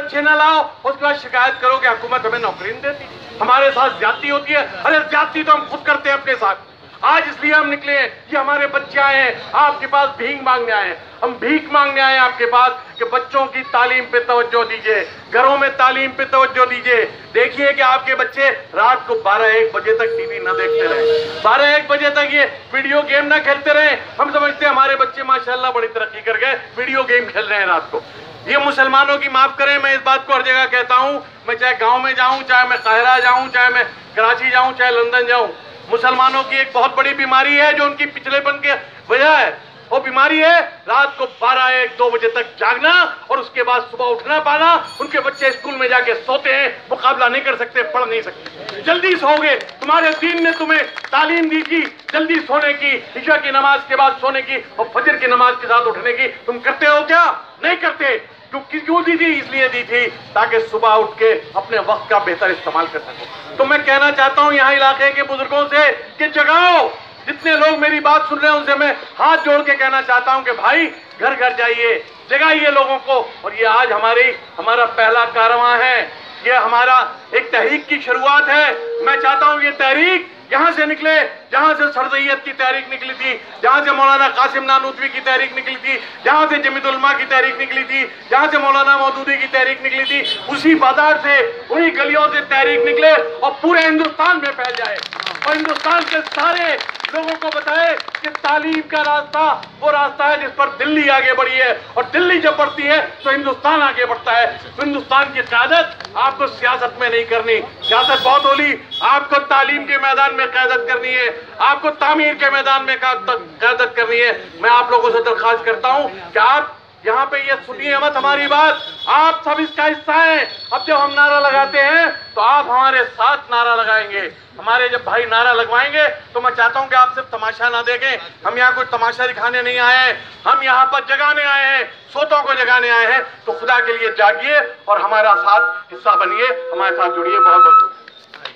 अच्छे ना लाओ, उसके बाद शिकायत करो कि हुकूमत हमें नौकरी नहीं देती, हमारे साथ ज्यादती होती है। अरे ज्यादती तो हम खुद करते हैं अपने साथ। आज इसलिए हम निकले हैं, ये हमारे बच्चे आए हैं आपके पास भीख मांगने आए हैं, हम भीख मांगने आए हैं आपके पास कि बच्चों की तालीम पे तवज्जो दीजिए, घरों में तालीम पे तवज्जो दीजिए। देखिए कि आपके बच्चे रात को 12-1 बजे तक टीवी ना देखते रहे, 12-1 बजे तक ये वीडियो गेम ना खेलते रहे। हम समझते हैं हमारे बच्चे माशाल्लाह बड़ी तरक्की कर गए, वीडियो गेम खेल रहे हैं रात को। ये मुसलमानों की माफ करें, मैं इस बात को हर जगह कहता हूं, मैं चाहे गांव में जाऊं, चाहे मैं काहिरा जाऊं, चाहे मैं कराची जाऊं, चाहे लंदन जाऊं, मुसलमानों की एक बहुत बड़ी बीमारी है जो उनकी पिछलेपन की वजह है। वो बीमारी है रात को 12-1-2 बजे तक जागना और उसके बाद सुबह उठना पाना। उनके बच्चे स्कूल में जाके सोते हैं, मुकाबला नहीं कर सकते, पढ़ नहीं सकते। जल्दी सोओगे, तुम्हारे दीन ने तुम्हें तालीम दी थी जल्दी सोने की, इशा की नमाज के बाद सोने की और फजर की नमाज के साथ उठने की। तुम करते हो क्या? नहीं करते। क्यों दी थी? इसलिए दी थी ताकि सुबह उठ के अपने वक्त का बेहतर इस्तेमाल कर सको। तो मैं कहना चाहता हूं यहाँ इलाके के बुजुर्गों से कि जगाओ। जितने लोग मेरी बात सुन रहे हैं उनसे मैं हाथ जोड़ के कहना चाहता हूं कि भाई घर घर जाइए, जगाइए लोगों को। और ये आज हमारा पहला कारवां है, ये हमारा एक तहरीक की शुरुआत है। मैं चाहता हूं ये तहरीक यहाँ से निकले जहाँ से सरसैयद की तहरीक निकली थी, जहाँ से मौलाना कासिम नानूतवी की तहरीक निकली थी, जहाँ से जमीयतुल उलमा की तहरीक निकली थी, जहाँ से मौलाना मौदूदी की तहरीक निकली थी, उसी बाजार से उन्हीं गलियों से तहरीक निकले और पूरे हिंदुस्तान में फैल जाए और हिंदुस्तान के सारे लोगों को बताए कि तालीम का रास्ता वो रास्ता है जिस पर दिल्ली आगे बढ़ी है, और दिल्ली जब बढ़ती है तो हिंदुस्तान आगे बढ़ता है। तो हिंदुस्तान की क़यादत आपको सियासत में नहीं करनी, सियासत बहुत होली, आपको तालीम के मैदान में क़यादत करनी है, आपको तामीर के मैदान में क़यादत करनी है। मैं आप लोगों से दरख्वास्त करता हूँ कि आप यहाँ पे ये सुनिए मत हमारी बात, आप सब इसका हिस्सा हैं। अब जब हम नारा लगाते हैं तो आप हमारे साथ नारा लगाएंगे। हमारे जब भाई नारा लगवाएंगे तो मैं चाहता हूं कि आप सिर्फ तमाशा ना देखें। हम यहाँ कोई तमाशा दिखाने नहीं आए हैं, हम यहाँ पर जगाने आए हैं, सोतों को जगाने आए हैं। तो खुदा के लिए जागिए और हमारा साथ हिस्सा बनिए, हमारे साथ जुड़िए। बहुत बहुत